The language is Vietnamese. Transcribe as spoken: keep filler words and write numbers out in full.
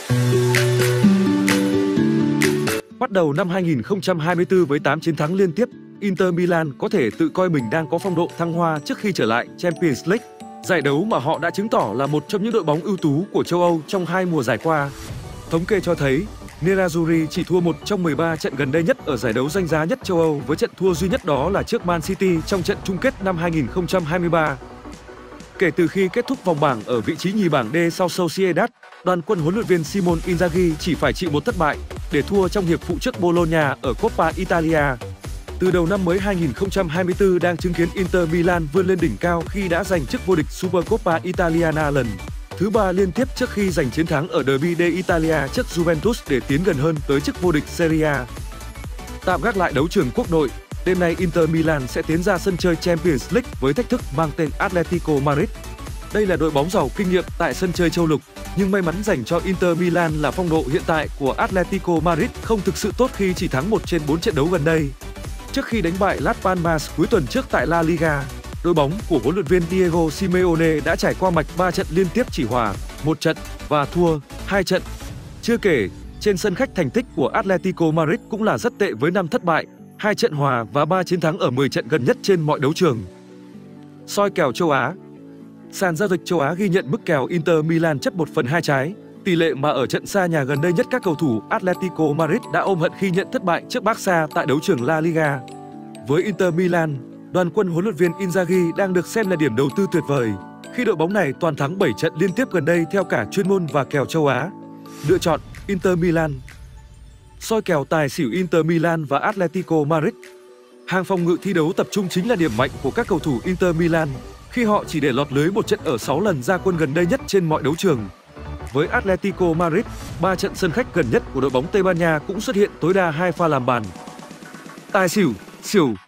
Bắt đầu năm hai nghìn không trăm hai mươi tư với tám chiến thắng liên tiếp, Inter Milan có thể tự coi mình đang có phong độ thăng hoa trước khi trở lại Champions League, giải đấu mà họ đã chứng tỏ là một trong những đội bóng ưu tú của châu Âu trong hai mùa giải qua. Thống kê cho thấy, Nerazzurri chỉ thua một trong mười ba trận gần đây nhất ở giải đấu danh giá nhất châu Âu, với trận thua duy nhất đó là trước Man City trong trận chung kết năm hai nghìn không trăm hai mươi ba. Kể từ khi kết thúc vòng bảng ở vị trí nhì bảng D sau Sociedad, đoàn quân huấn luyện viên Simone Inzaghi chỉ phải chịu một thất bại để thua trong hiệp phụ trước Bologna ở Coppa Italia. Từ đầu năm mới hai nghìn không trăm hai mươi tư đang chứng kiến Inter Milan vươn lên đỉnh cao khi đã giành chức vô địch Supercoppa Italiana lần thứ ba liên tiếp trước khi giành chiến thắng ở Derby d'Italia trước Juventus để tiến gần hơn tới chức vô địch Serie A. Tạm gác lại đấu trường quốc nội, đêm nay Inter Milan sẽ tiến ra sân chơi Champions League với thách thức mang tên Atletico Madrid. Đây là đội bóng giàu kinh nghiệm tại sân chơi châu lục, nhưng may mắn dành cho Inter Milan là phong độ hiện tại của Atletico Madrid không thực sự tốt khi chỉ thắng một trên bốn trận đấu gần đây. Trước khi đánh bại Las Palmas cuối tuần trước tại La Liga, đội bóng của huấn luyện viên Diego Simeone đã trải qua mạch ba trận liên tiếp chỉ hòa một trận và thua hai trận. Chưa kể, trên sân khách thành tích của Atletico Madrid cũng là rất tệ với năm thất bại, hai trận hòa và ba chiến thắng ở mười trận gần nhất trên mọi đấu trường. Soi kèo châu Á. Sàn giao dịch châu Á ghi nhận mức kèo Inter Milan chấp một phần hai trái, tỷ lệ mà ở trận xa nhà gần đây nhất các cầu thủ Atletico Madrid đã ôm hận khi nhận thất bại trước Barca tại đấu trường La Liga. Với Inter Milan, đoàn quân huấn luyện viên Inzaghi đang được xem là điểm đầu tư tuyệt vời, khi đội bóng này toàn thắng bảy trận liên tiếp gần đây theo cả chuyên môn và kèo châu Á. Lựa chọn Inter Milan. Soi kèo tài xỉu Inter Milan và Atletico Madrid. Hàng phòng ngự thi đấu tập trung chính là điểm mạnh của các cầu thủ Inter Milan, khi họ chỉ để lọt lưới một trận ở sáu lần ra quân gần đây nhất trên mọi đấu trường. Với Atletico Madrid, ba trận sân khách gần nhất của đội bóng Tây Ban Nha cũng xuất hiện tối đa hai pha làm bàn. Tài xỉu, xỉu